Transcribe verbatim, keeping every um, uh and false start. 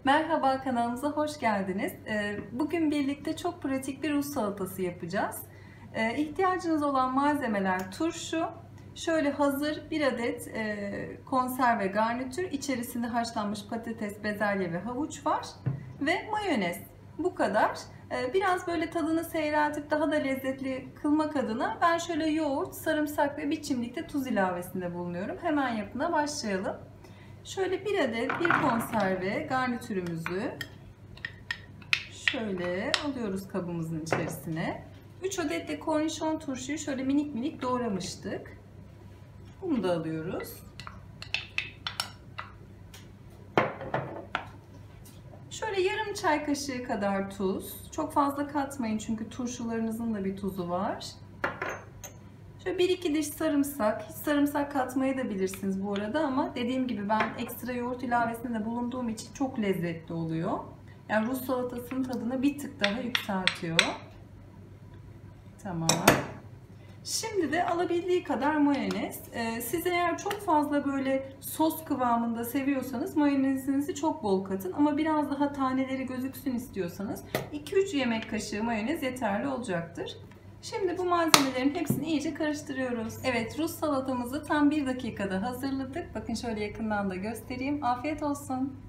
Merhaba, kanalımıza hoş geldiniz. Bugün birlikte çok pratik bir Rus salatası yapacağız. İhtiyacınız olan malzemeler turşu, şöyle hazır bir adet konserve garnitür, içerisinde haşlanmış patates, bezelye ve havuç var ve mayonez. Bu kadar. Biraz böyle tadını seyreltip daha da lezzetli kılmak adına ben şöyle yoğurt, sarımsak ve bir çimdik de tuz ilavesinde bulunuyorum. Hemen yapına başlayalım. Şöyle bir adet bir konserve garnitürümüzü şöyle alıyoruz kabımızın içerisine. üç adet de kornişon turşuyu şöyle minik minik doğramıştık. Bunu da alıyoruz. Şöyle yarım çay kaşığı kadar tuz. Çok fazla katmayın çünkü turşularınızın da bir tuzu var. Şöyle bir iki diş sarımsak. Hiç sarımsak katmayı da bilirsiniz bu arada ama dediğim gibi ben ekstra yoğurt ilavesinde bulunduğum için çok lezzetli oluyor. Yani Rus salatasının tadını bir tık daha yükseltiyor. Tamam. Şimdi de alabildiği kadar mayonez. Ee, siz eğer çok fazla böyle sos kıvamında seviyorsanız mayonezinizi çok bol katın. Ama biraz daha taneleri gözüksün istiyorsanız iki üç yemek kaşığı mayonez yeterli olacaktır. Şimdi bu malzemelerin hepsini iyice karıştırıyoruz. Evet, Rus salatamızı tam bir dakikada hazırladık. Bakın şöyle yakından da göstereyim. Afiyet olsun.